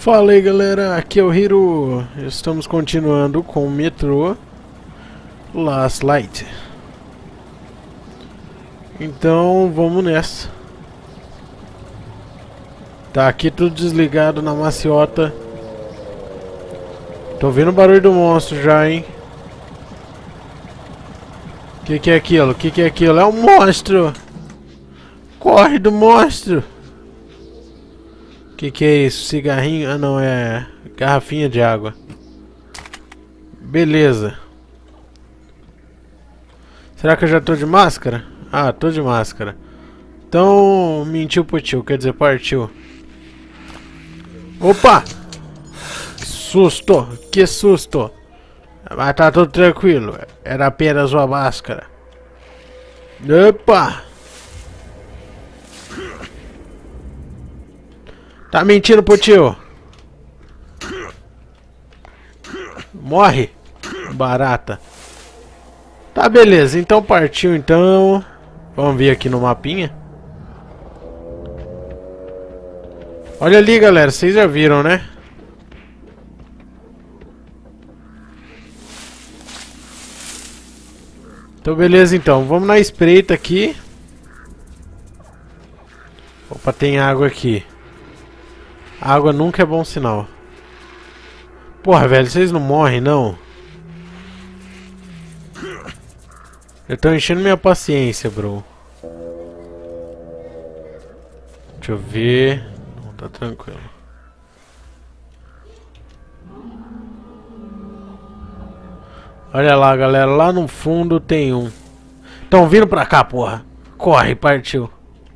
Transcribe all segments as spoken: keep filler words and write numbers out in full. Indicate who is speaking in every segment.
Speaker 1: Fala aí galera, aqui é o Hiro. Estamos continuando com o Metro Last Light. Então vamos nessa. Tá aqui tudo desligado na maciota. Tô ouvindo o barulho do monstro já, hein? Que que é aquilo? Que que é aquilo? É um monstro! Corre do monstro! Que que é isso? Cigarrinho? Ah não, é garrafinha de água. Beleza. Será que eu já tô de máscara? Ah, tô de máscara. Então, mentiu pro tio, quer dizer, partiu. Opa! Que susto! Que susto! Mas tá tudo tranquilo. Era apenas uma máscara. Opa! Tá mentindo pro tio? Morre, barata. Tá, beleza. Então partiu, então. Vamos ver aqui no mapinha. Olha ali, galera. Vocês já viram, né? Então, beleza, então. Vamos na espreita aqui. Opa, tem água aqui. Água nunca é bom sinal. Porra, velho, vocês não morrem, não? Eu tô enchendo minha paciência, bro. Deixa eu ver. Não, tá tranquilo. Olha lá, galera. Lá no fundo tem um. Tão vindo pra cá, porra. Corre, partiu.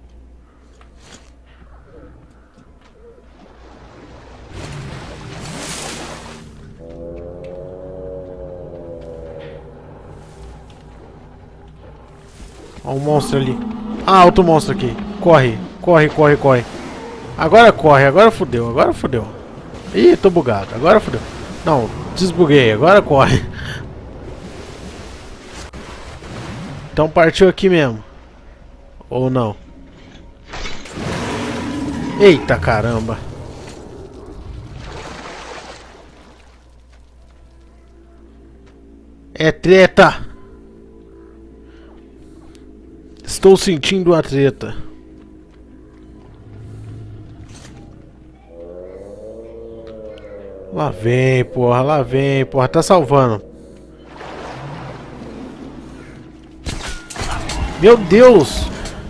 Speaker 1: Olha o monstro ali. Ah, outro monstro aqui. Corre, corre, corre, corre. Agora corre, agora fodeu, agora fodeu. Ih, tô bugado, agora fodeu. Não, desbuguei, agora corre. Então partiu aqui mesmo. Ou não? Eita caramba. É treta. Estou sentindo a treta. Lá vem, porra, lá vem, porra, tá salvando. Meu Deus!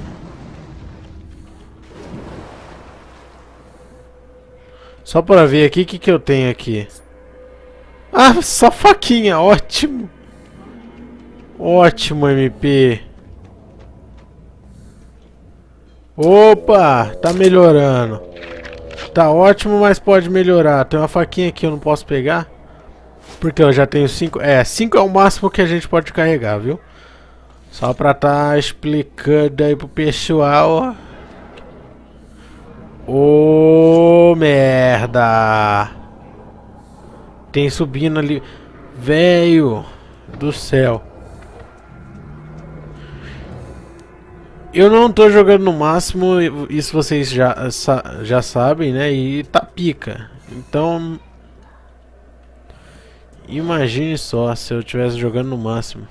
Speaker 1: Só pra ver aqui o que, que eu tenho aqui. Ah, só faquinha, ótimo. Ótimo, M P. Opa, tá melhorando. Tá ótimo, mas pode melhorar. Tem uma faquinha aqui, eu não posso pegar. Porque eu já tenho cinco. É, cinco é o máximo que a gente pode carregar, viu? Só pra tá explicando aí pro pessoal. Ô, merda. Tem subindo ali. Velho do céu. Eu não tô jogando no máximo, isso vocês já, já sabem, né? E tá pica. Então... Imagine só se eu estivesse jogando no máximo.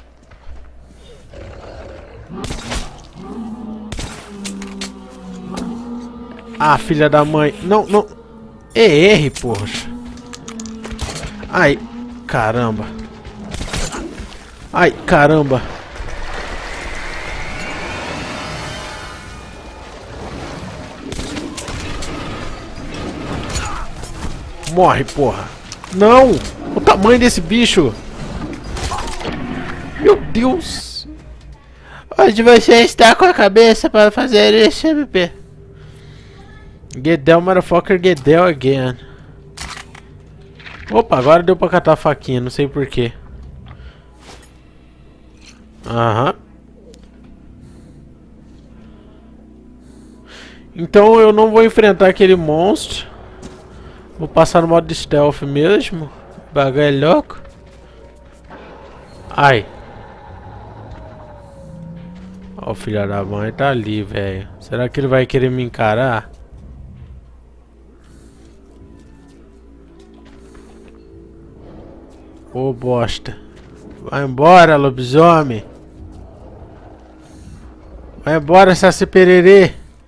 Speaker 1: Ah, filha da mãe. Não, não. É R, poxa. Ai, caramba. Ai, caramba. Morre, porra. Não! O tamanho desse bicho! Meu Deus! Onde você está com a cabeça para fazer isso, M P? Get down, motherfucker, get down again. Opa, agora deu pra catar a faquinha, não sei porquê. Aham. Então eu não vou enfrentar aquele monstro. Vou passar no modo de stealth mesmo. Bagulho é louco. Ai. Ó, o filho da mãe tá ali, velho. Será que ele vai querer me encarar? Ô, bosta. Vai embora, lobisomem. Vai embora, Saci Pererê.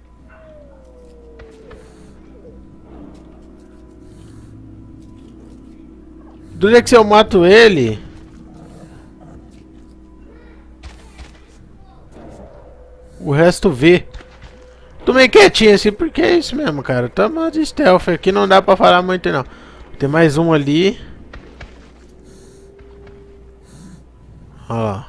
Speaker 1: Do jeito que se eu mato ele... O resto vê. Tô meio quietinho assim, porque é isso mesmo, cara. Tamo de stealth aqui, não dá pra falar muito não. Tem mais um ali. Olha lá.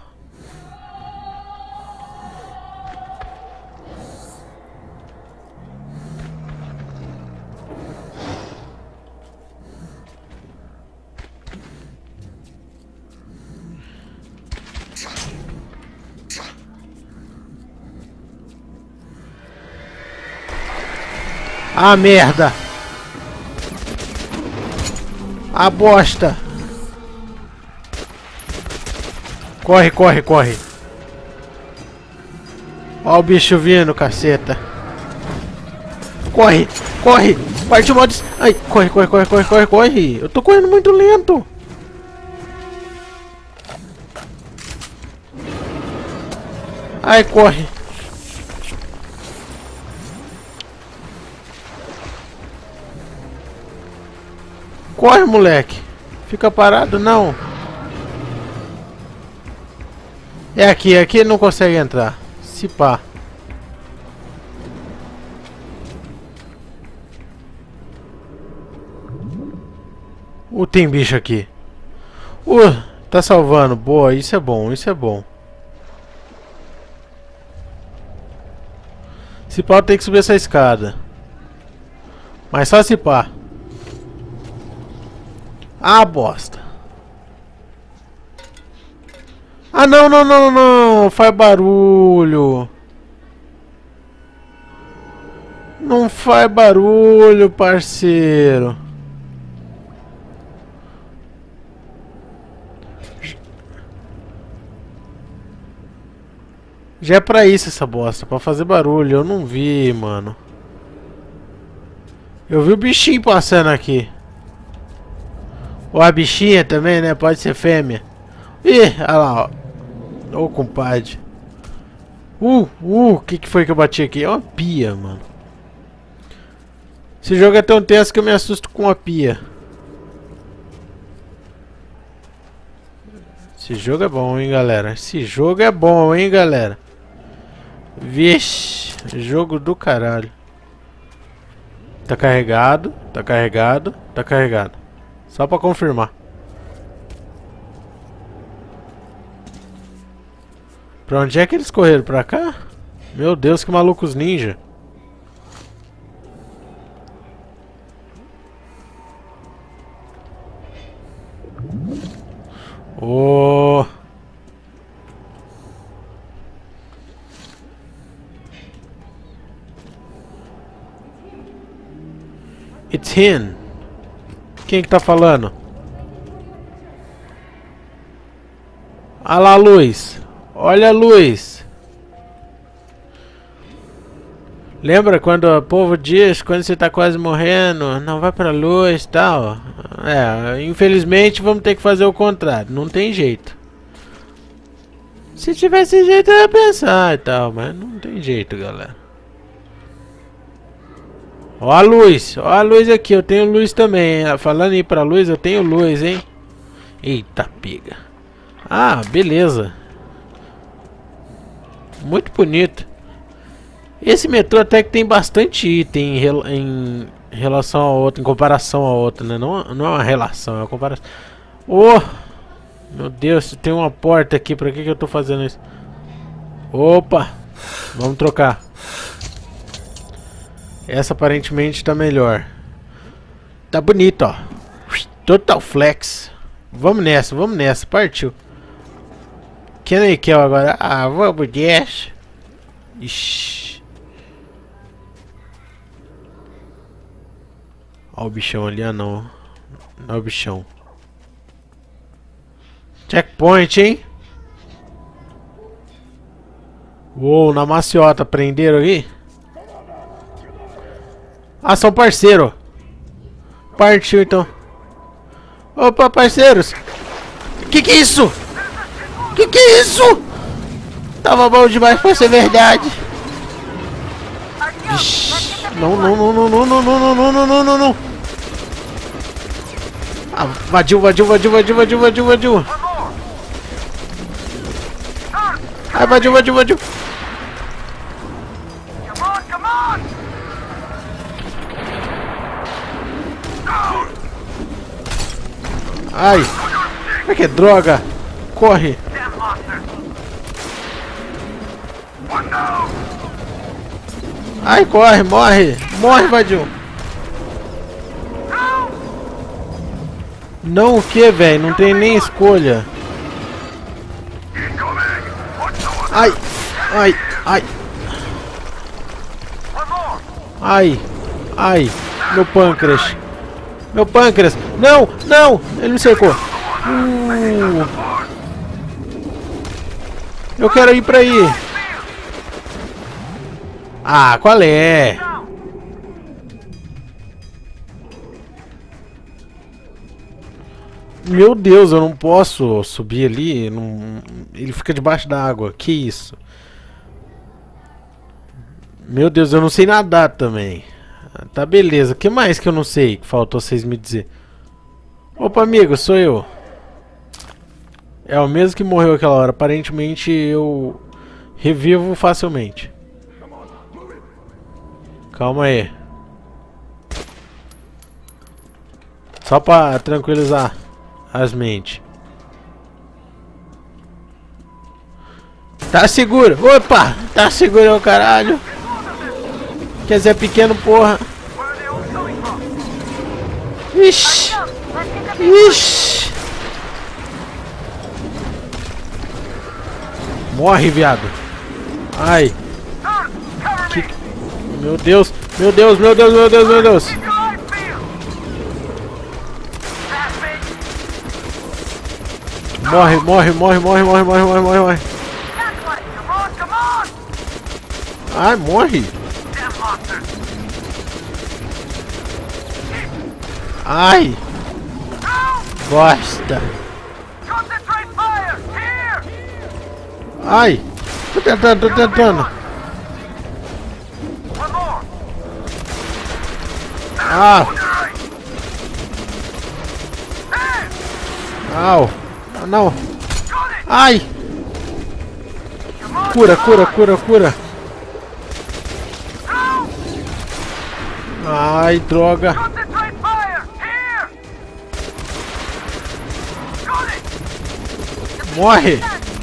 Speaker 1: Ah, merda! A bosta! Corre, corre, corre! Ó o bicho vindo, caceta! Corre, corre! Parte o modo... Ai, corre, corre, corre, corre, corre, corre! Eu tô correndo muito lento! Ai, corre! Corre, moleque! Fica parado, não! É aqui, aqui ele não consegue entrar. Se pá. Uh, tem bicho aqui. Uh, tá salvando. Boa, isso é bom, isso é bom. Se pá, tem que subir essa escada. Mas só se pá. Ah, bosta. Ah, não, não, não, não. Faz barulho. Não faz barulho, parceiro. Já é pra isso essa bosta, pra fazer barulho. Eu não vi, mano. Eu vi o bichinho passando aqui. Ou a bichinha também, né? Pode ser fêmea. Ih, olha lá, ó. Ô, oh, compadre. Uh, uh, o que que foi que eu bati aqui? É uma pia, mano. Esse jogo é tão tenso que eu me assusto com a pia. Esse jogo é bom, hein, galera? Esse jogo é bom, hein, galera? Vixe, jogo do caralho. Tá carregado, tá carregado, tá carregado. Só pra confirmar. Pra onde é que eles correram? Pra cá? Meu Deus, que malucos ninja. Oh. It's him. Quem que tá falando? Olha lá a luz. Olha a luz. Lembra quando o povo diz, quando você tá quase morrendo, não vai pra luz e tal? É, infelizmente vamos ter que fazer o contrário. Não tem jeito. Se tivesse jeito eu ia pensar e tal, mas não tem jeito, galera. Ó a luz, ó a luz aqui, eu tenho luz também. Falando em ir pra luz, eu tenho luz, hein? Eita, pega. Ah, beleza. Muito bonito. Esse metrô até que tem bastante item em, rel em relação ao outro, em comparação ao outro, né? Não, não é uma relação, é uma comparação. Oh! Meu Deus, tem uma porta aqui, pra que que eu tô fazendo isso? Opa! Vamos trocar. Essa aparentemente tá melhor. Tá bonito, ó. Total flex. Vamos nessa, vamos nessa. Partiu. Quem aí quer agora? Ah, vamos nessa. Ixi. Ó o bichão ali, ah não. Não é o bichão. Checkpoint, hein? Uou, na maciota. Prenderam aqui? Ah, são parceiro. Partiu então. Opa, parceiros. Que que é isso? Que que é isso? Tava bom demais pra ser verdade. Vixe. Não, não, não, não, não, não, não, não, não, não, não, não. Ah, vadiu, vadiu, vadiu, vadiu, vadiu, vadiu, vadiu. Ai, vadiu, vadiu, vadiu. Ai, como é que é droga? Corre. Ai, corre, morre. Morre, vadiu. Não o que, velho? Não tem nem escolha. Ai, ai, ai. Ai, ai. Meu pâncreas. Meu pâncreas. Não, não. Ele me cercou. Uh. Eu quero ir pra aí. Ah, qual é? Meu Deus, eu não posso subir ali. Não... Ele fica debaixo da água. Que isso? Meu Deus, eu não sei nadar também. Tá, beleza. O que mais que eu não sei? Que faltou vocês me dizer. Opa, amigo, sou eu. É o mesmo que morreu aquela hora. Aparentemente eu revivo facilmente. Calma aí. Só pra tranquilizar as mentes. Tá seguro. Opa! Tá seguro, ô caralho. Quer dizer, pequeno, porra. Ixi. Ixi. Morre, viado. Ai. Que... Meu Deus. Meu Deus, meu Deus, meu Deus, meu Deus. Morre, morre, morre, morre, morre, morre, morre, morre, morre. Ai, morre. Ai. Bosta. Ai. Tô tentando, tô tentando. Ah. Au. Ah, não. Ai. Cura, cura, cura, cura. Ai, droga. Morre.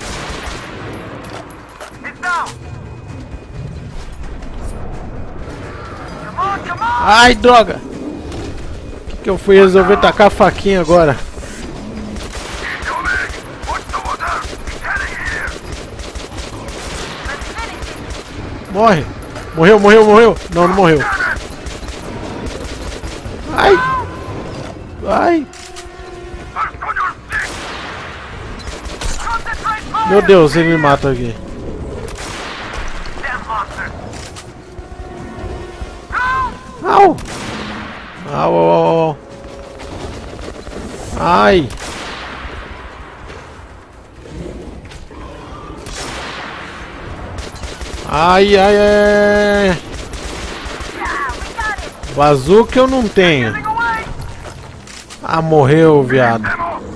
Speaker 1: Ai, droga. O que, que eu fui resolver tacar a faquinha agora? Morre. Morreu, morreu, morreu. Não, não morreu. Ai. Ai. Meu Deus, ele me mata aqui. Au. Au, au, au, au. Ai. Ai, ai, ai. Bazuca eu não tenho. Ah, morreu, viado.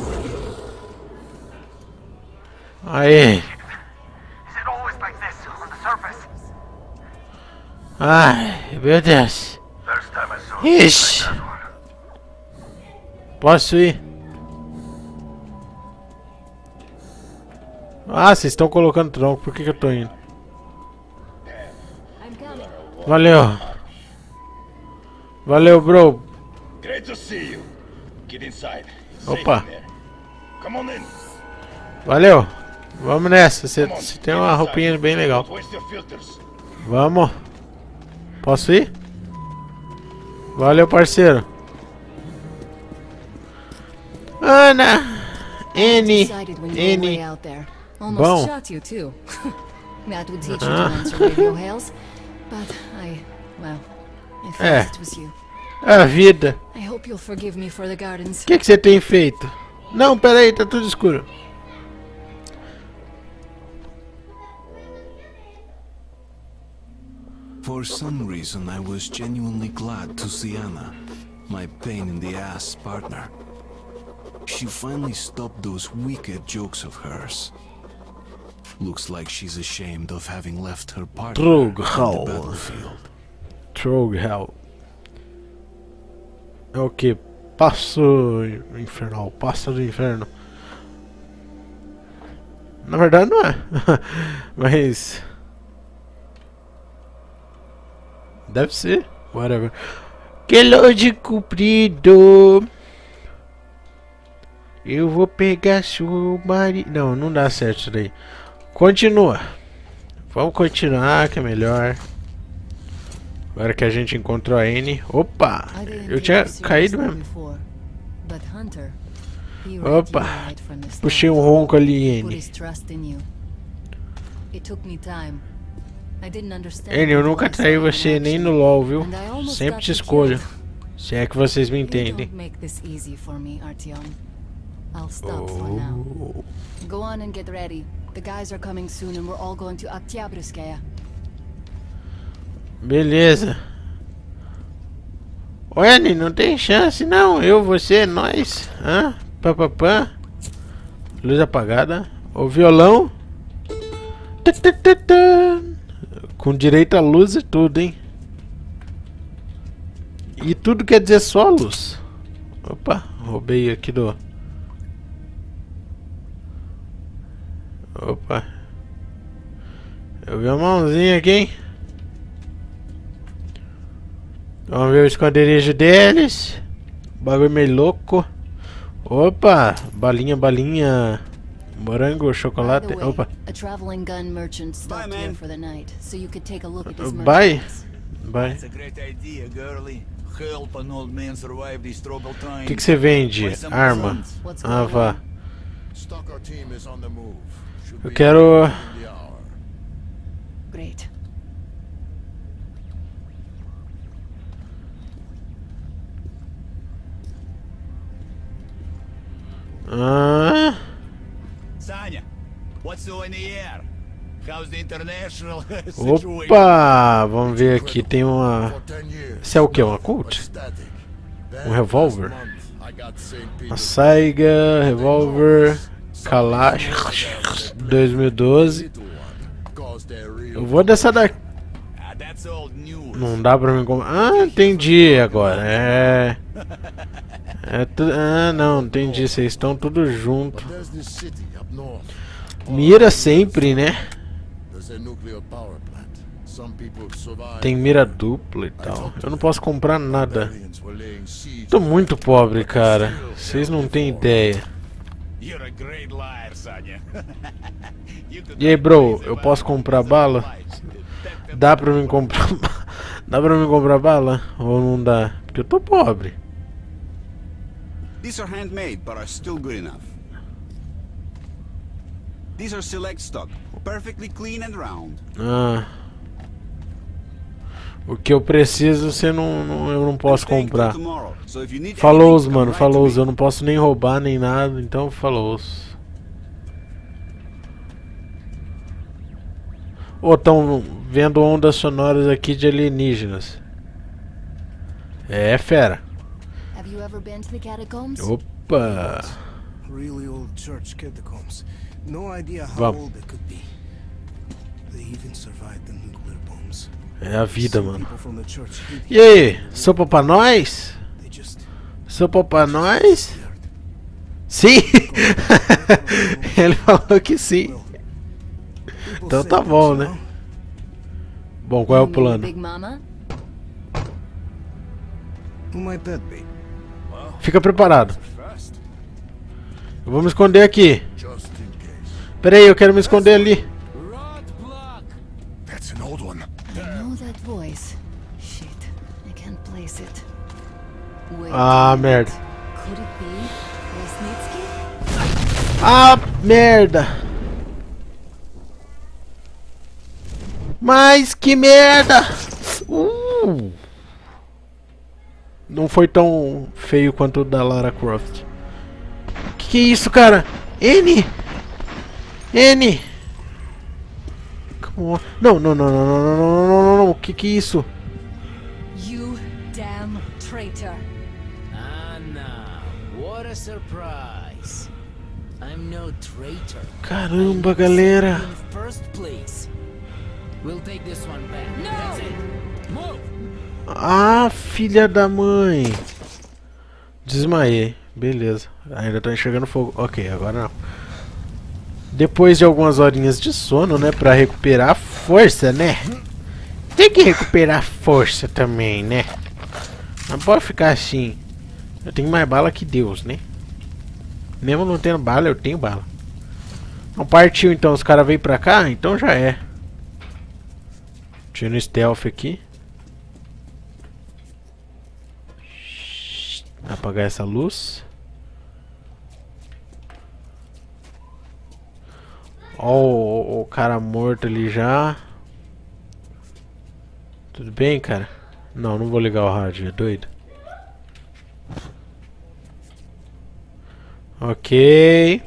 Speaker 1: Aí. Ai, meu Deus. Ixi. Posso ir? Ah, vocês estão colocando tronco. Por que que eu tô indo? Valeu. Valeu, bro. Opa. Valeu. Vamos nessa. Você tem uma roupinha bem legal. Vamos. Posso ir? Valeu, parceiro. Ana. N. N. Bom. É. É a vida. O que que você tem feito? Não, pera aí, tá tudo escuro.
Speaker 2: For some reason, I was genuinely glad to see Anna, my pain in the ass partner. She finally stopped those wicked jokes of hers. Looks like she's ashamed of having left her partner on the battlefield.
Speaker 1: Troghel. É o que? Passo infernal, passa do inferno. Na verdade não é. Mas deve ser, whatever. Que longe comprido. Eu vou pegar seu marido. Não, não dá certo isso daí. Continua. Vamos continuar que é melhor. Agora que a gente encontrou a Annie. Opa! Eu tinha caído mesmo. Opa! Puxei um ronco ali, Annie. Annie, eu nunca traí você nem no LoL, viu? Sempre te escolho. Se é que vocês me entendem.
Speaker 3: I'll stop for now. Go on and get ready. The guys are coming soon and we're all going to Oktyabrskaya.
Speaker 1: Beleza. Annie, não tem chance não. Eu, você, nós. Hã? Papapá. Luz apagada. O violão. Com direito à luz e tudo, hein? E tudo quer dizer só luz. Opa, roubei aqui do... Opa. Eu vi uma mãozinha aqui, hein? Vamos ver o esconderijo deles. Bagulho meio louco. Opa, balinha, balinha. Morango, chocolate. Opa. Bye. Bye. O que que você vende? Arma. Ah, vá. Eu quero...
Speaker 3: Great.
Speaker 1: Ah.
Speaker 4: Sanya, what's new in the air? How's the international situation?
Speaker 1: Opa, vamos ver aqui, tem uma... Isso é o que? Uma Colt? Um revólver? Uma Saiga, revólver, Kalash, dois mil e doze. Eu vou dessa daqui. Não dá pra me comprar. Ah, entendi agora. É... É tu... Ah, não, entendi. Vocês estão tudo junto. Mira sempre, né? Tem mira dupla e tal. Eu não posso comprar nada. Tô muito pobre, cara. Vocês não têm ideia. E aí, bro, eu posso comprar bala? Dá pra mim comprar... Dá pra mim comprar bala? Ou não dá? Porque eu tô pobre.
Speaker 5: These are handmade, but are still good enough. These are select stock, perfectly clean and round.
Speaker 1: Ah. O que eu preciso, você não, não, eu não posso comprar. Falou, mano, falou. Eu não posso nem roubar nem nada, então falou. Ou estão vendo ondas sonoras aqui de alienígenas. É, fera. Opa. Vamos. É a vida, mano. E aí, sopa pra nós? Sopa pra nós? Sim! Ele falou que sim. Então tá bom, né? Bom, qual é o plano? Fica preparado. Eu vou me esconder aqui. Pera aí, eu quero me esconder ali. Ah, merda. Ah, merda. Mas que merda. Uh. Não foi tão feio quanto o da Lara Croft. Que que é isso, cara? N! N! Come on. Não, não, não, não, não, não, não, não, não, não. Que que é isso?
Speaker 3: You damn traitor.
Speaker 6: Anna, what a surprise. I'm no traitor.
Speaker 1: Caramba, galera.
Speaker 6: In first place. We'll take this one back.
Speaker 3: No!
Speaker 6: That's it. Move.
Speaker 1: Ah, filha da mãe. Desmaiei. Beleza. Ainda tô enxergando fogo. Ok, agora não. Depois de algumas horinhas de sono, né? Pra recuperar a força, né? Tem que recuperar a força também, né? Não pode ficar assim. Eu tenho mais bala que Deus, né? Mesmo não tendo bala, eu tenho bala. Não partiu então, os caras veio pra cá? Então já é. Tiro stealth aqui. Apagar essa luz. Ó, o, o cara morto ali já. Tudo bem, cara? Não, não vou ligar o rádio, é doido? Ok.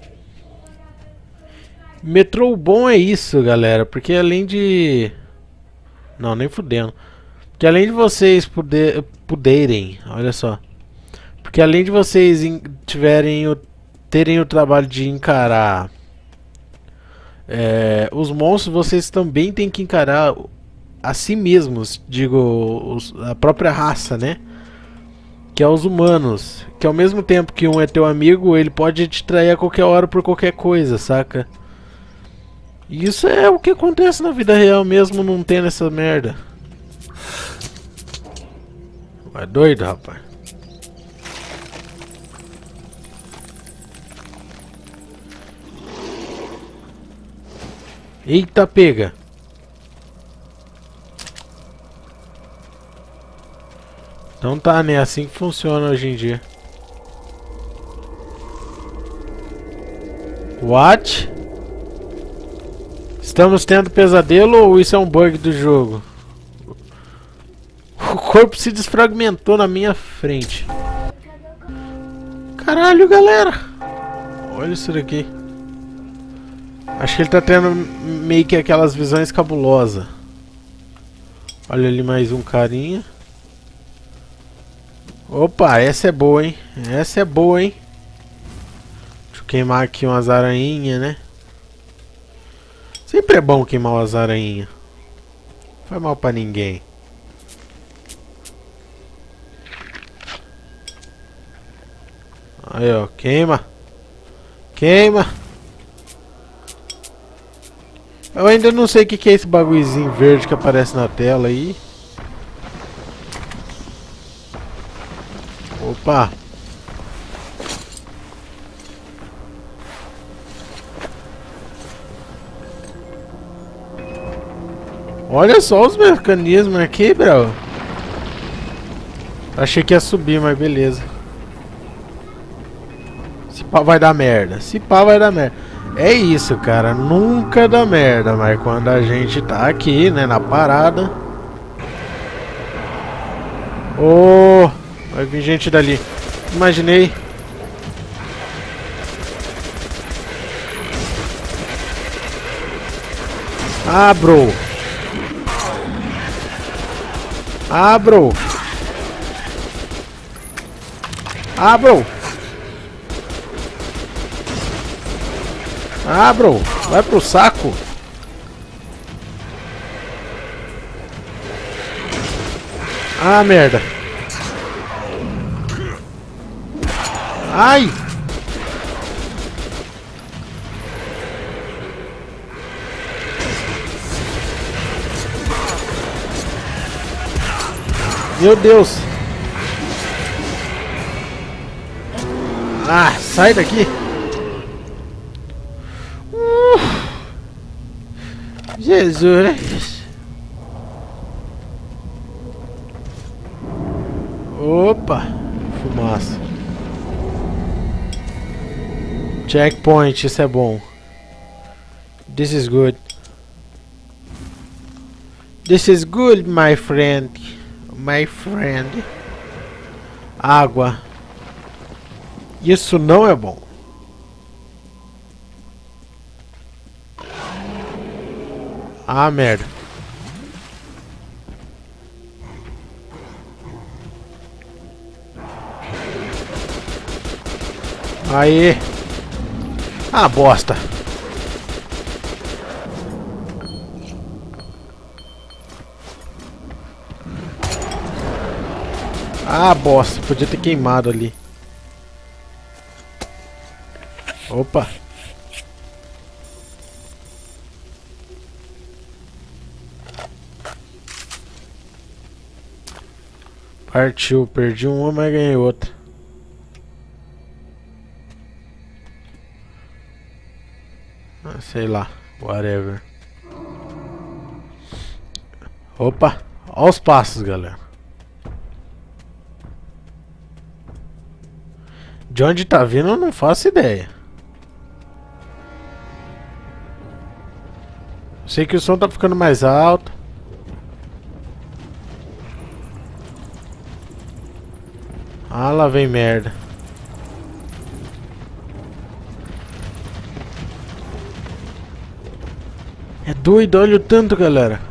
Speaker 1: Metrô bom é isso, galera. Porque além de... Não, nem fudendo. Porque além de vocês poder, poderem... Olha só. Porque além de vocês tiverem o, terem o trabalho de encarar é, os monstros, vocês também têm que encarar a si mesmos, digo, os, a própria raça, né? Que é os humanos. Que ao mesmo tempo que um é teu amigo, ele pode te trair a qualquer hora por qualquer coisa, saca? E isso é o que acontece na vida real mesmo, não tendo essa merda. É doido, rapaz. Eita, pega. Então tá, né? Assim que funciona hoje em dia. What? Estamos tendo pesadelo ou isso é um bug do jogo? O corpo se desfragmentou na minha frente. Caralho, galera. Olha isso daqui. Acho que ele tá tendo meio que aquelas visões cabulosas. Olha ali mais um carinha. Opa, essa é boa, hein? Essa é boa, hein? Deixa eu queimar aqui umas aranhinhas, né? Sempre é bom queimar umas aranhinhas. Não faz mal pra ninguém. Aí, ó. Queima. Queima. Eu ainda não sei o que, que é esse bagulhozinho verde que aparece na tela aí. Opa! Olha só os mecanismos aqui, bro. Achei que ia subir, mas beleza. Se pá vai dar merda. Se pá vai dar merda. É isso, cara. Nunca dá merda. Mas quando a gente tá aqui, né, na parada. Oh, vai vir gente dali. Imaginei. Ah, bro. Ah, bro. Ah, bro. Ah, bro. Vai pro saco. Ah, merda. Ai. Meu Deus. Ah, sai daqui. Uh, Jesus. Opa, fumaça. Checkpoint, isso é bom. This is good. This is good, my friend. My friend. Água. Isso não é bom. Ah, merda. Aí. Ah, bosta. Ah, bosta. Podia ter queimado ali. Opa. Partiu. Perdi uma, mas ganhei outra. Ah, sei lá. Whatever. Opa. Olha os passos, galera. De onde tá vindo eu não faço ideia. Sei que o som tá ficando mais alto. Ah, lá vem merda. É doido, olha o tanto, galera.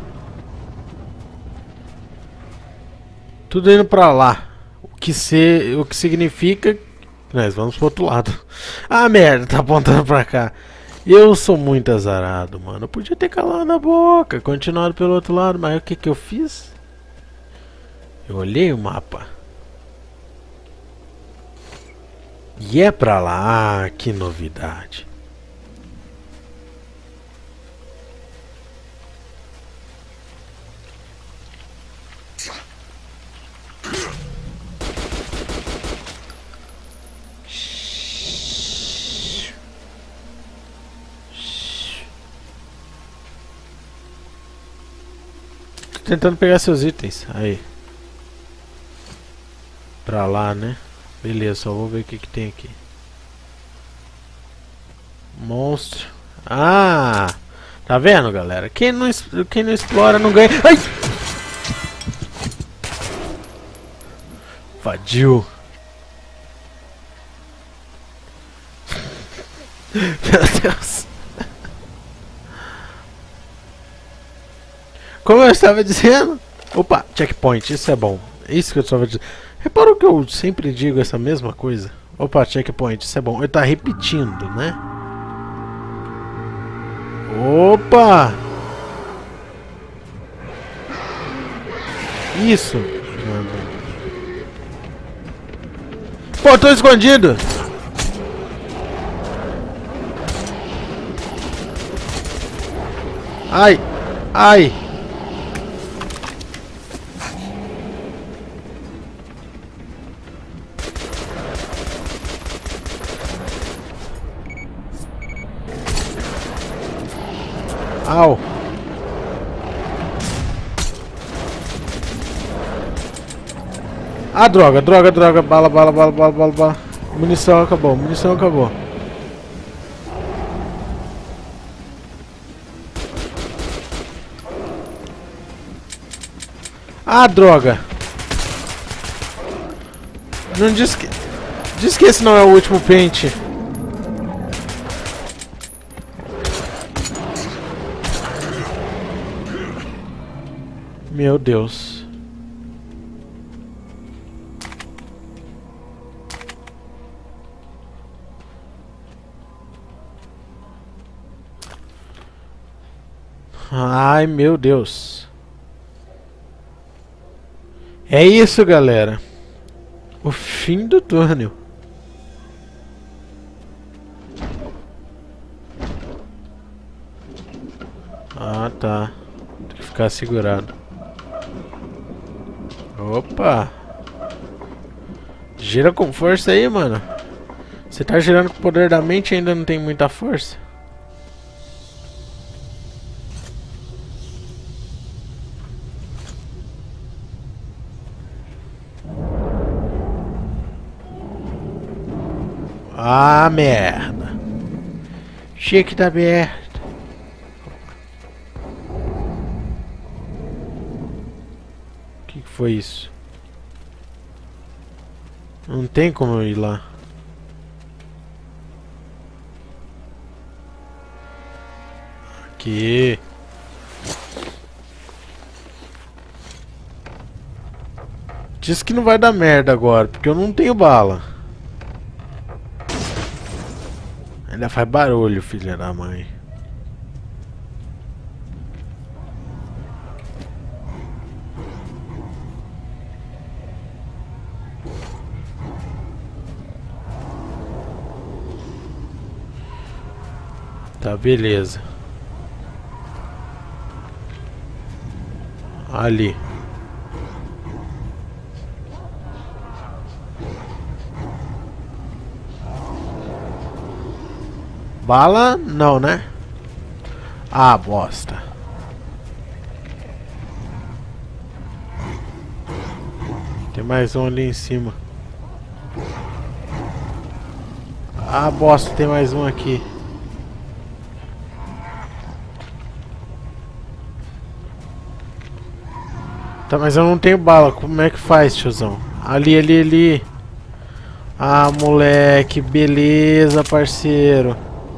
Speaker 1: Tudo indo pra lá. O que, se, o que significa que nós vamos pro outro lado. Ah, merda, tá apontando pra cá. Eu sou muito azarado, mano. Eu podia ter calado na boca, continuado pelo outro lado, mas o que que eu fiz? Eu olhei o mapa. E é pra lá, ah, que novidade. Tô tentando pegar seus itens. Aí. Pra lá, né? Beleza, só vou ver o que que tem aqui. Monstro. Ah! Tá vendo, galera? Quem não, quem não explora não ganha. Ai! Vadio. Meu Deus. Como eu estava dizendo. Opa, checkpoint, isso é bom. Isso que eu estava dizendo. Reparou que eu sempre digo essa mesma coisa? Opa, checkpoint, isso é bom. Ele tá repetindo, né? Opa! Isso! Pô, tô escondido! Ai! Ai! Au! Ah, droga, droga, droga, bala, bala, bala, bala, bala, bala. Munição acabou, munição acabou. Ah, droga. Não diz que... Diz que esse não é o último pente. Meu Deus. Ai, meu Deus. É isso, galera. O fim do túnel. Ah, tá. Tem que ficar segurado. Opa! Gira com força aí, mano. Você tá girando com o poder da mente e ainda não tem muita força? Ah, merda. Chique tá aberto. O que foi isso? Não tem como eu ir lá. Aqui. Diz que não vai dar merda agora, porque eu não tenho bala. Ainda faz barulho, filha da mãe. Tá, beleza. Ali. Bala? Não, né? Ah, bosta. Tem mais um ali em cima. Ah, bosta, tem mais um aqui. Tá, mas eu não tenho bala. Como é que faz, tiozão? Ali, ali, ali. Ah, moleque. Beleza, parceiro.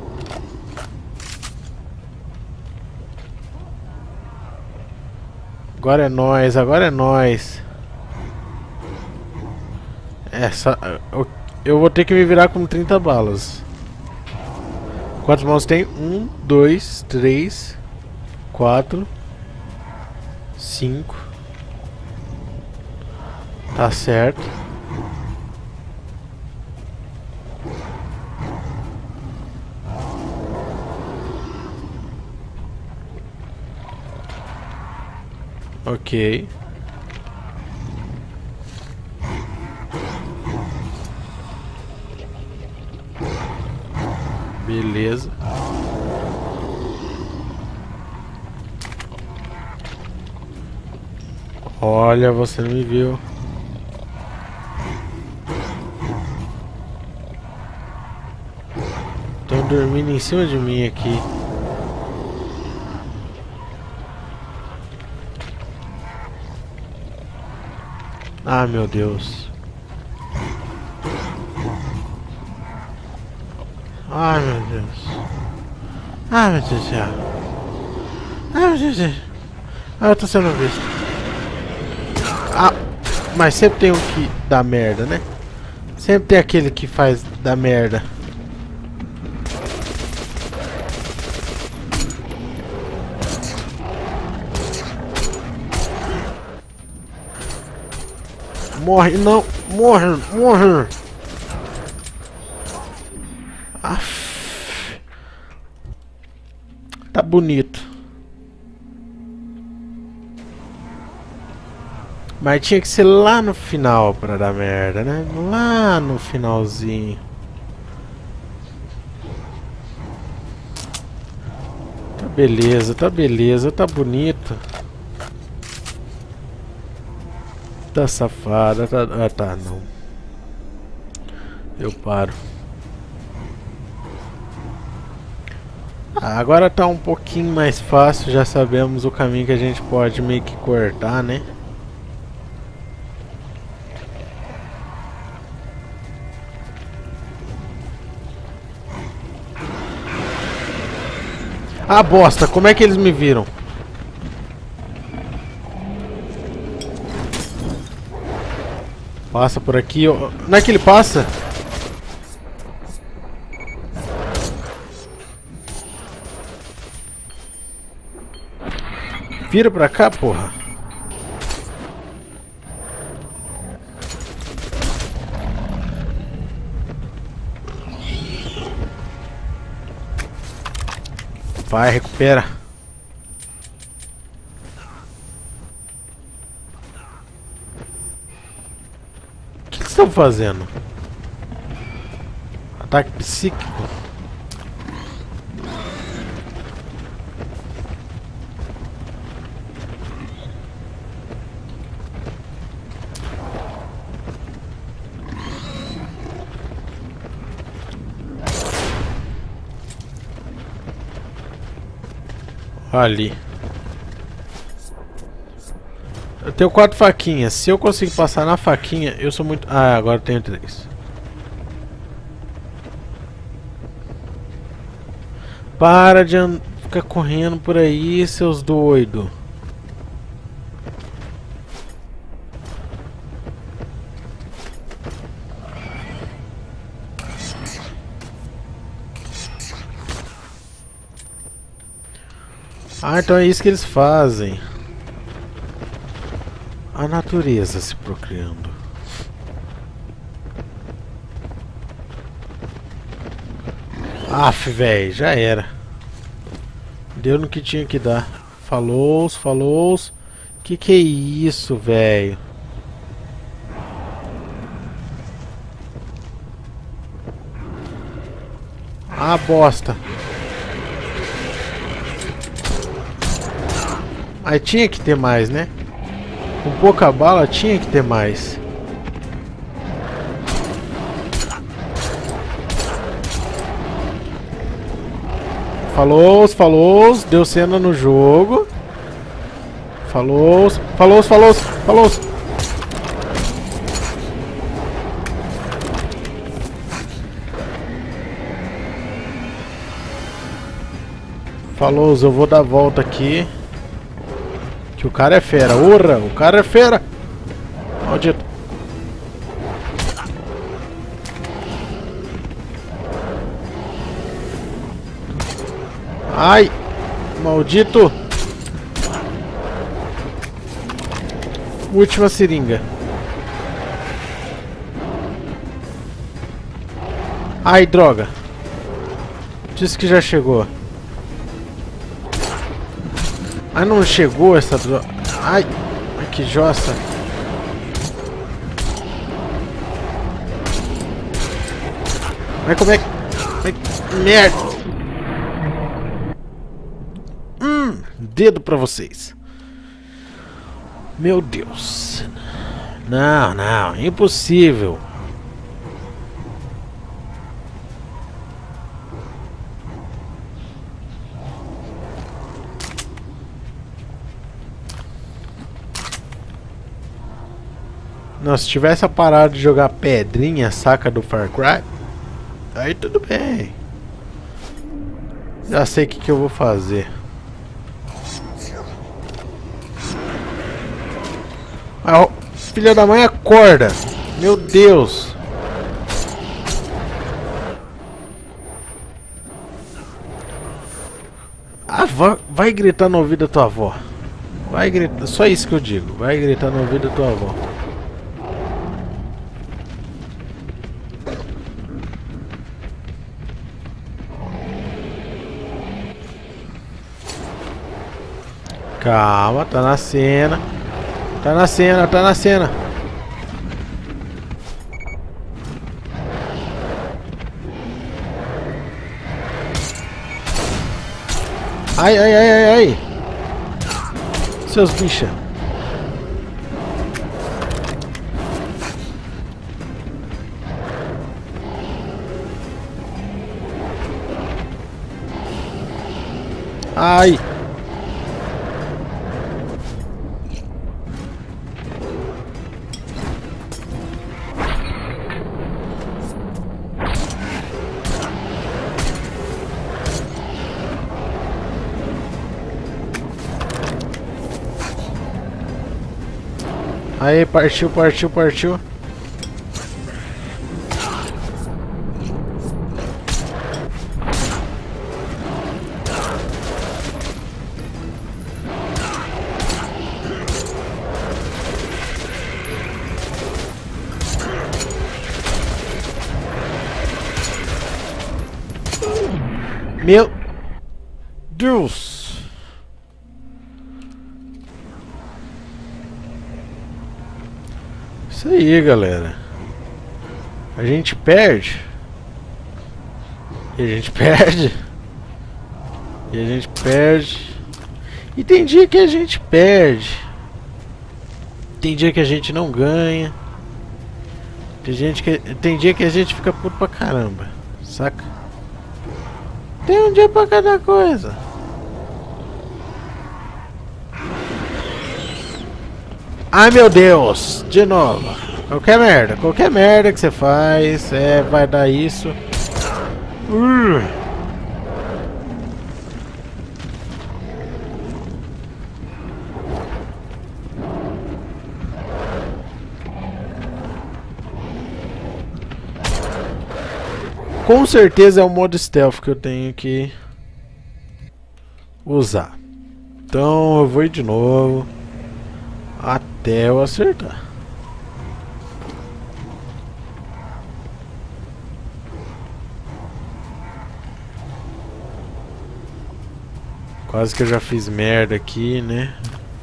Speaker 1: Agora é nóis, agora é nóis. É, só, eu, eu vou ter que me virar com trinta balas. Quantas mãos tem? Um, dois, três, quatro, cinco. Tá certo. Ok. Beleza. Olha, você não me viu. Estão dormindo em cima de mim aqui. Ah, meu Deus. Ai, meu Deus. Ai, meu Deus do céu. Ai, meu Deus do céu. Ah, eu tô sendo visto. Ah, mas sempre tem um que dá merda, né? Sempre tem aquele que faz dar merda. Morre, não, morre, morre. Aff. Tá bonito. Mas tinha que ser lá no final pra dar merda, né? Lá no finalzinho. Tá beleza, tá beleza, tá bonito. Tá safada, tá... Ah, tá, não. Eu paro. Ah, agora tá um pouquinho mais fácil, já sabemos o caminho que a gente pode meio que cortar, né? Ah, bosta, como é que eles me viram? Passa por aqui, ó. Não é que ele passa? Vira pra cá, porra. Vai, recupera. O que estão fazendo? Ataque psíquico. Ali. Eu tenho quatro faquinhas. Se eu conseguir passar na faquinha, eu sou muito... Ah, agora eu tenho três. Para de and... ficar correndo por aí, seus doidos. Ah, então é isso que eles fazem. A natureza se procriando. Aff, velho, já era. Deu no que tinha que dar. Falou, falou. Que que é isso, velho? Ah, bosta. Aí tinha que ter mais, né? Com pouca bala tinha que ter mais. Falou, falou, deu cena no jogo. Falou, falou, falou, falou. Falou, eu vou dar a volta aqui. Que o cara é fera. Urra, o cara é fera. Maldito. Ai, maldito. Última seringa. Ai, droga. Disse que já chegou. Ah, não chegou essa droga. Ai, ai, que jossa. Mas como é que... Ai, merda. Hum, dedo pra vocês. Meu Deus. Não, não, impossível. Nossa, se tivesse parado de jogar pedrinha, saca do Far Cry, aí tudo bem. Já sei o que, que eu vou fazer. Ah, filha da mãe, acorda! Meu Deus! Ah, vai, vai gritar no ouvido da tua avó. Vai gritar, só isso que eu digo. Vai gritar no ouvido da tua avó. Calma, tá na cena. Tá na cena, tá na cena. Ai, ai, ai, ai, ai. Seus bichos. Ai. Aí, partiu, partiu, partiu. Meu Deus. Isso aí, galera. A gente perde. E a gente perde. E a gente perde. E tem dia que a gente perde. Tem dia que a gente não ganha. Tem, gente que, tem dia que a gente fica puto pra caramba. Saca? Tem um dia pra cada coisa. Ai, meu Deus, de novo. Qualquer merda, qualquer merda que você faz, é, vai dar isso. Uh. Com certeza é o modo stealth que eu tenho que usar. Então eu vou ir de novo até eu acertar. Quase que eu já fiz merda aqui, né?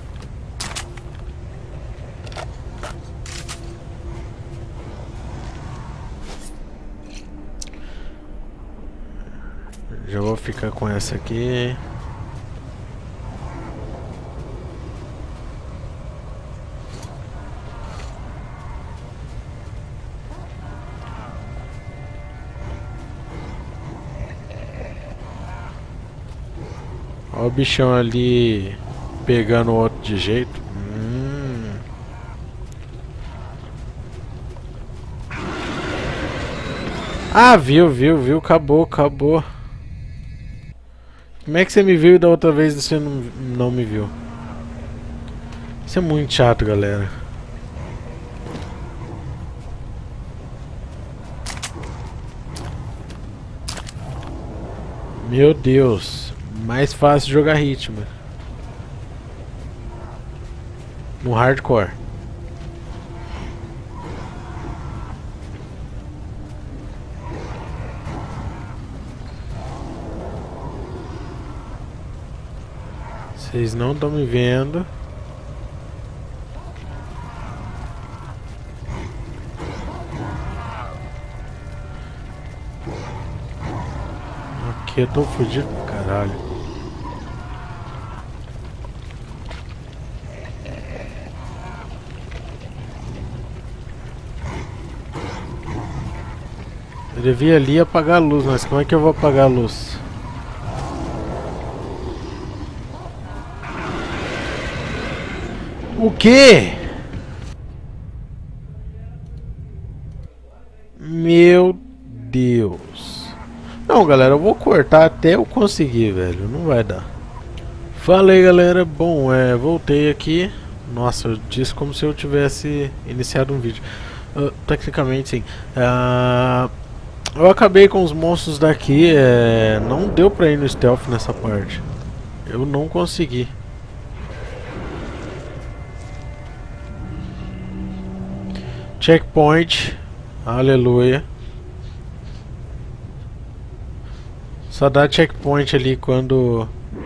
Speaker 1: Já vou ficar com essa aqui. Olha o bichão ali pegando o outro de jeito. Hum. Ah, viu, viu, viu. Acabou, acabou. Como é que você me viu e da outra vez você não, não me viu? Isso é muito chato, galera. Meu Deus. Mais fácil jogar ritmo. No hardcore. Vocês não estão me vendo. Aqui eu tô fudido do caralho. Eu devia ali apagar a luz, mas como é que eu vou apagar a luz? O quê? Meu Deus. Não, galera, eu vou cortar até eu conseguir, velho. Não vai dar. Fala aí, galera. Bom, é, voltei aqui. Nossa, eu disse como se eu tivesse iniciado um vídeo. Uh, tecnicamente, sim. Uh, eu acabei com os monstros daqui. É, não deu pra ir no stealth nessa parte. Eu não consegui. Checkpoint. Aleluia. Só dá checkpoint ali quando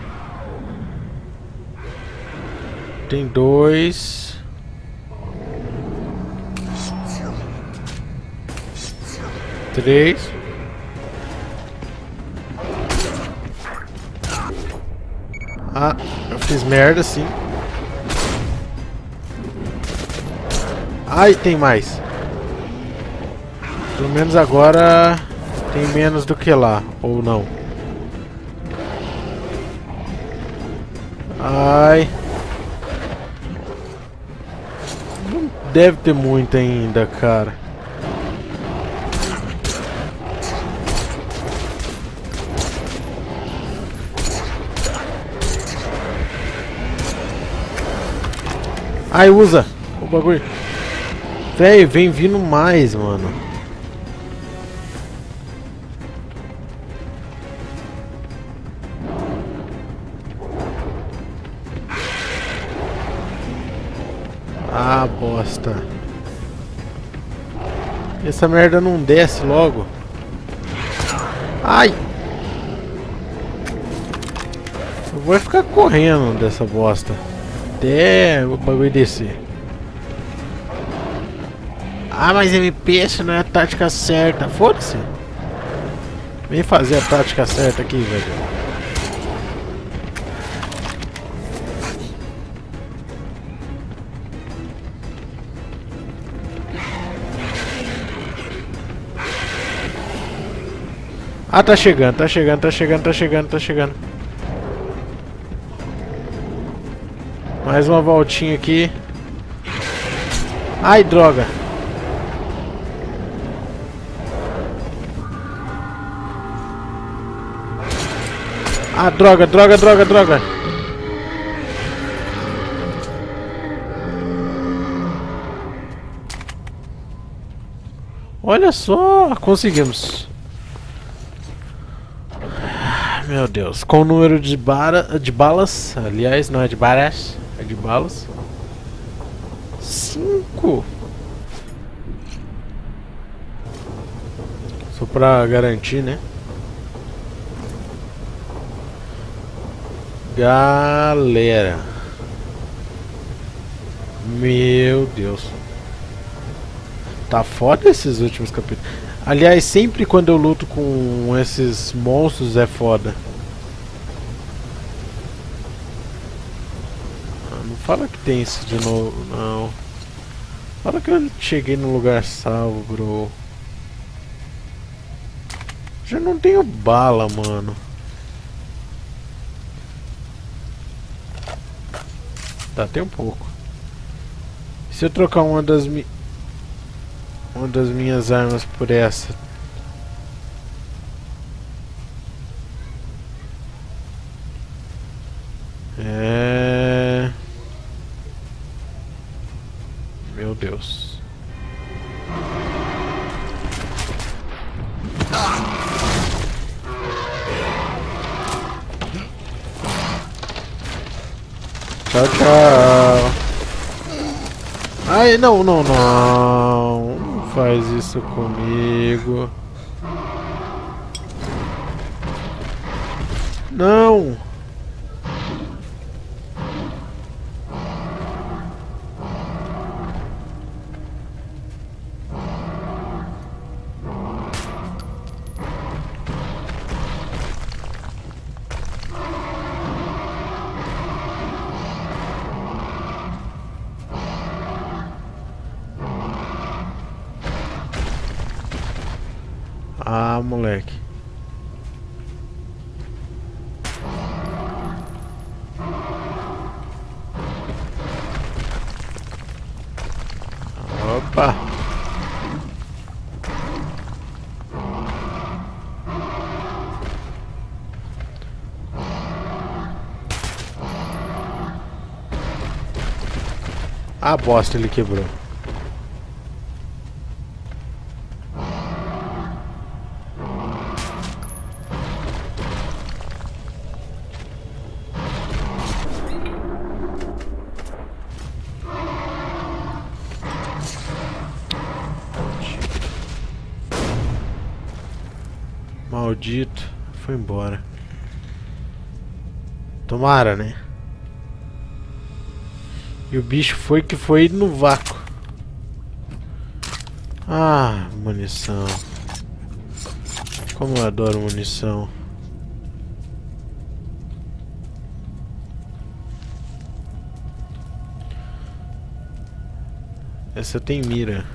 Speaker 1: tem dois. Três. Ah, eu fiz merda sim. Ai, tem mais. Pelo menos agora tem menos do que lá, ou não. Ai. Não deve ter muito ainda, cara. Ai, usa o bagulho. Véi, vem vindo mais, mano. Ah, bosta. Essa merda não desce logo. Ai! Eu vou ficar correndo dessa bosta até o bagulho descer. Ah, mas M P S não é a tática certa. Foda-se. Vem fazer a tática certa aqui, velho. Ah, tá chegando, tá chegando, tá chegando, tá chegando, tá chegando. Mais uma voltinha aqui. Ai, droga. Ah, droga, droga, droga, droga. Olha só, conseguimos. Meu Deus, com o número de, bara, de balas, aliás, não é de baras, é de balas. Cinco. Só pra garantir, né? Galera. Meu Deus. Tá foda esses últimos capítulos. Aliás, sempre quando eu luto com esses monstros é foda. Ah, não fala que tem isso de novo, não. Fala que eu cheguei no lugar salvo, bro. Já não tenho bala, mano. Tá, tem um pouco. E se eu trocar uma das mi... uma das minhas armas por essa? É... Meu Deus. Tchau, tchau. Ai, não, não, não. Não faz isso comigo. Não. Ah, moleque. Opa. Ah, bosta, ele quebrou. Maldito, foi embora. Tomara, né? E o bicho foi que foi no vácuo. Ah, munição. Como eu adoro munição. Essa tem mira.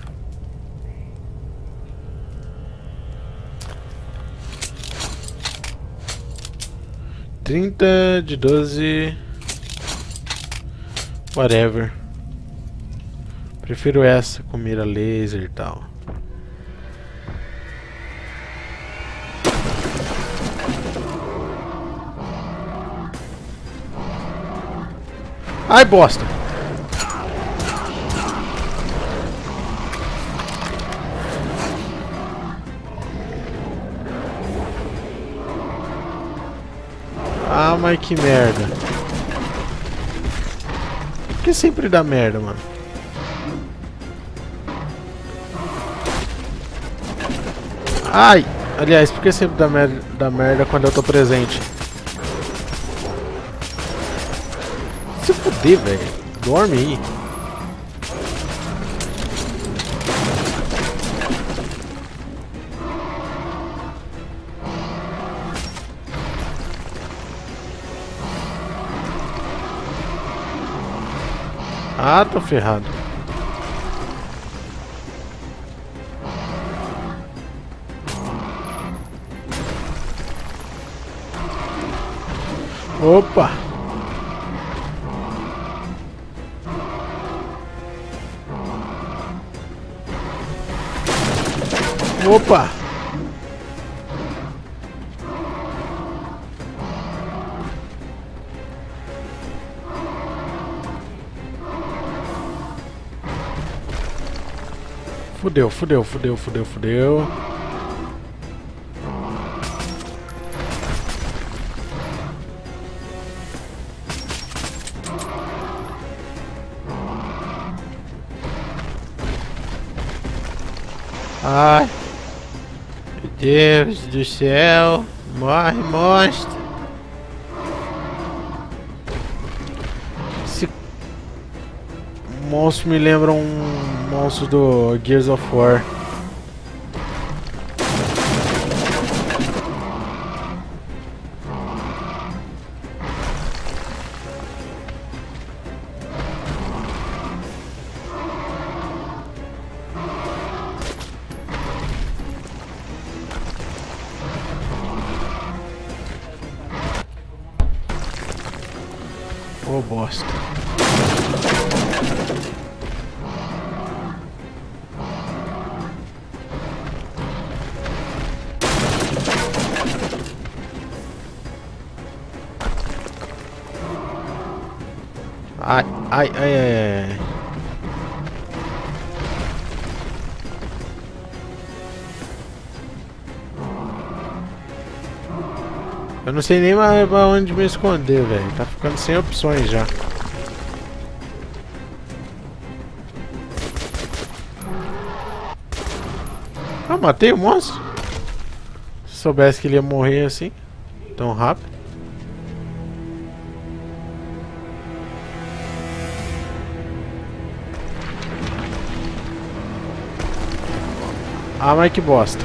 Speaker 1: Trinta de doze. Whatever. Prefiro essa com mira laser e tal. Ai, bosta! Ah, mas que merda. Por que sempre dá merda, mano? Ai! Aliás, por que sempre dá merda, dá merda quando eu tô presente? Se fuder, velho. Dorme aí. Ah, tô ferrado. Opa! Opa! Fudeu, fudeu, fudeu, fudeu, fudeu. Ai. Meu Deus do céu. Morre, monstro. Esse monstro me lembra um monstro do Gears of War. Ô, bosta. Ai, ai, ai, ai, ai. Eu não sei nem mais pra onde me esconder, velho. Tá ficando sem opções já. Ah, matei o monstro. Se soubesse que ele ia morrer assim, tão rápido. Ah, mas que bosta.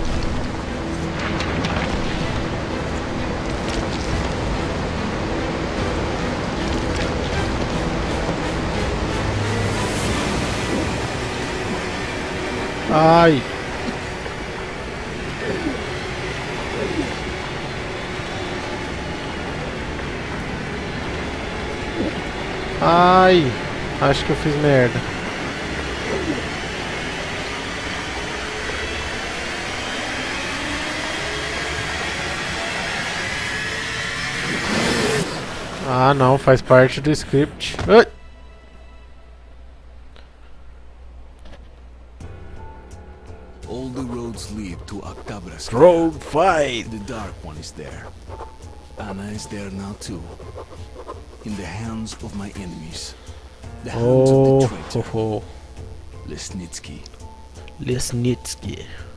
Speaker 1: Ai. Ai. Acho que eu fiz merda. Ah, não, faz parte do script. Ai.
Speaker 2: All the roads lead to Octabra's
Speaker 1: Road fight.
Speaker 2: The Dark One is there. Anna is there now too. In the hands of my enemies. The hands
Speaker 1: Oh,
Speaker 2: of the traitor.
Speaker 1: oh, oh.
Speaker 2: Lesnitsky.
Speaker 1: Lesnitsky.